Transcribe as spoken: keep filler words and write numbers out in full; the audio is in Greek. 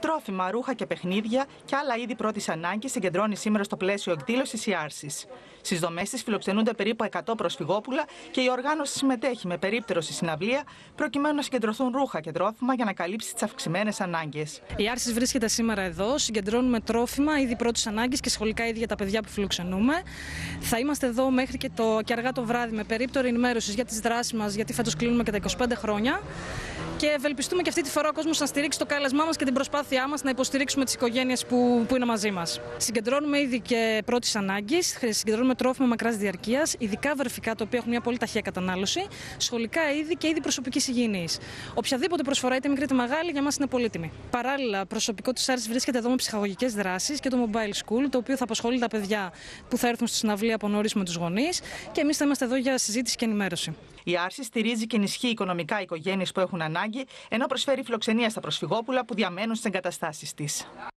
Τρόφιμα, ρούχα και παιχνίδια και άλλα είδη πρώτης ανάγκης συγκεντρώνει σήμερα στο πλαίσιο εκδήλωσης η Άρσης. Στις δομές της φιλοξενούνται περίπου εκατό προσφυγόπουλα και η οργάνωση συμμετέχει με περίπτερωση συναυλία προκειμένου να συγκεντρωθούν ρούχα και τρόφιμα για να καλύψει τις αυξημένες ανάγκες. Η Άρσης βρίσκεται σήμερα εδώ. Συγκεντρώνουμε τρόφιμα, είδη πρώτης ανάγκης και σχολικά είδη για τα παιδιά που φιλοξενούμε. Θα είμαστε εδώ μέχρι και, το, και αργά το βράδυ με περίπτερη ενημέρωση για τις δράσεις μας, γιατί φέτος κλείνουμε και τα είκοσι πέντε χρόνια. Και ευελπιστούμε και αυτή τη φορά ο κόσμος να στηρίξει το κάλεσμά μας και την προσπάθειά μας να υποστηρίξουμε τις οικογένειες που, που είναι μαζί μας. Συγκεντρώνουμε είδη και πρώτης ανάγκης, συγκεντρώνουμε τρόφιμα μακράς διαρκείας, ειδικά βερφικά τα οποία έχουν μια πολύ ταχεία κατανάλωση, σχολικά είδη και είδη προσωπικής υγιεινής. Οποιαδήποτε προσφορά, είτε μικρή είτε μεγάλη, για μας είναι πολύτιμη. Παράλληλα, προσωπικό της Άρσης βρίσκεται εδώ με ψυχαγωγικές δράσεις και το Mobile School, το οποίο θα απασχολεί τα παιδιά που θα έρθουν στη συναυλία από νωρίς με τους γονείς, και εμείς θα είμαστε εδώ για συζήτηση και ενημέρωση. Η Άρση στηρίζει και ενισχύει οικονομικά οικογένειες που έχουν ανάγκη, ενώ προσφέρει φιλοξενία στα προσφυγόπουλα που διαμένουν στις εγκαταστάσεις της.